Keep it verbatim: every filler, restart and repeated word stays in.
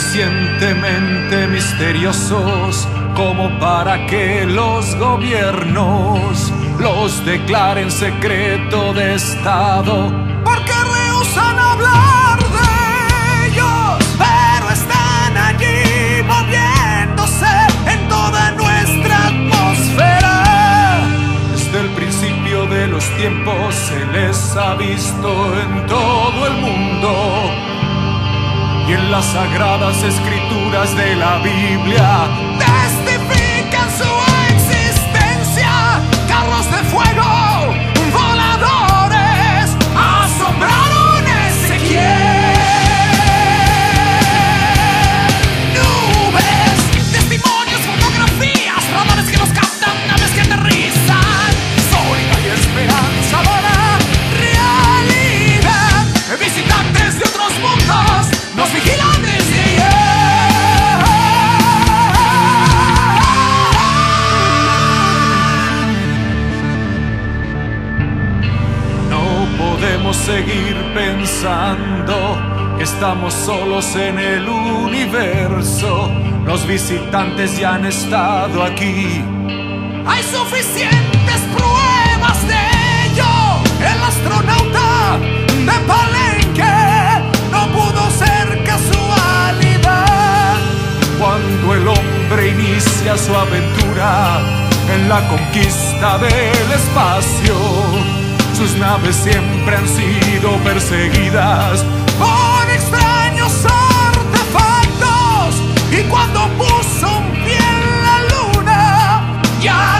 suficientemente misteriosos como para que los gobiernos los declaren secreto de Estado, porque rehúsan hablar de ellos, pero están allí moviéndose en toda nuestra atmósfera. Desde el principio de los tiempos se les ha visto en todo el mundo, y en las sagradas escrituras de la Biblia testifican su existencia. Carros de fuego, voladores, asombraron Ezequiel. Nubes, testimonios, fotografías, radares que los captan, naves que aterrizan. Sólida y esperanzadora realidad. Visitantes de otros mundos nos vigilan desde ayer. No podemos seguir pensando que estamos solos en el universo. Los visitantes ya han estado aquí. Hay suficientes pruebas de ello. El astronauta de Palenque no pudo ser casualidad. Cuando el hombre inicia su aventura en la conquista del espacio, sus naves siempre han sido perseguidas por extraños artefactos. Y cuando puso un pie en la luna, ya